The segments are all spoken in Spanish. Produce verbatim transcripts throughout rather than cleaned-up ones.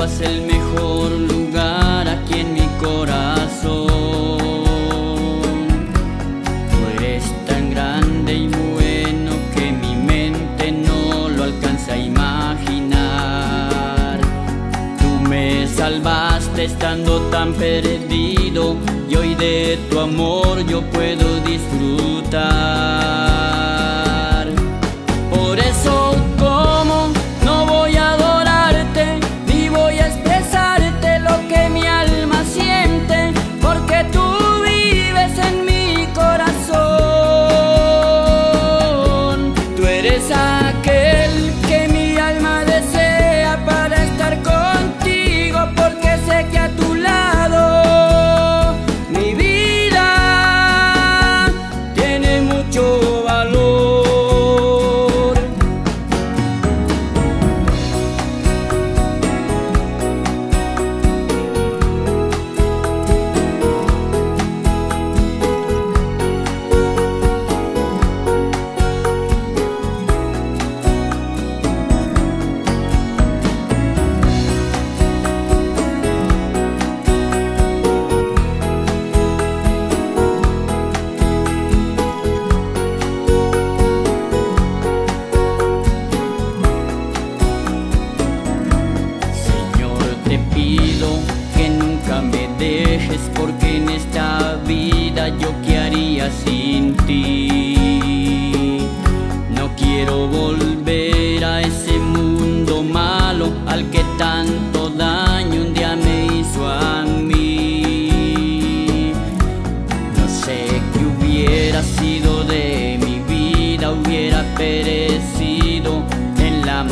ocupas el mejor lugar aquí en mi corazón. Tú eres tan grande y bueno que mi mente no lo alcanza a imaginar. Tú me salvaste estando tan perdido y hoy de tu amor yo puedo disfrutar. Por eso, ¿cómo no voy a adorarte? Ni voy a expresarte lo que mi alma siente, porque tú vives en mi corazón. Tú eres aquel que mi alma desea para estar contigo, porque sé que a tu lado mi vida tiene mucho valor. Te pido que nunca me dejes, porque en esta vida yo qué haría sin ti. No quiero volver a ese mundo malo al que tanto daño un día me hizo a mí. No sé qué hubiera sido de mi vida, hubiera perecido en la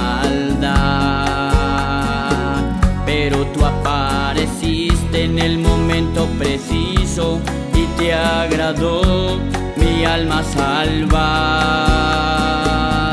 maldad, pero tú apareciste en el momento preciso y te agradó mi alma salvar.